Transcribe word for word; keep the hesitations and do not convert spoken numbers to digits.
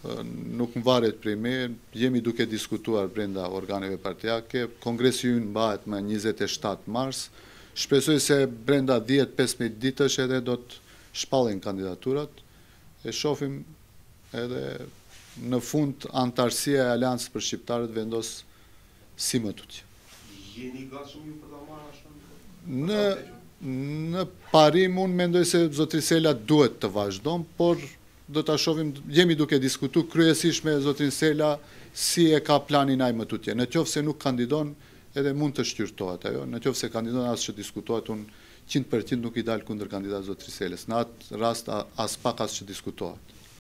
nuk më varet prej me, jemi duke diskutuar brenda organeve partijake, kongresi ynë mbahet më njëzet e shtatë mars, shpresoj se brenda dhjetë pesëmbëdhjetë ditësh edhe do të shpallen kandidaturat, e shohim edhe në fund antarësia e Aleancës për Shqiptarët vendos si më tutje. Jeni gatshëm ju për ta marrë ashtu? Në, në parim unë mendoj se zotri Sela duhet të vazhdon, por do ta shohim, jemi duke diskutuar kryesisht me zotrin Sela si e ka planin ai më tutje. Në qoftë se nuk kandidon, edhe mund të shqyrtohet ajo. Në qoftë se kandidon as që diskutohet, unëqind për qind nuk i dal kundër kandidat zotri Selës. Në atë rast as pak as që diskutohet.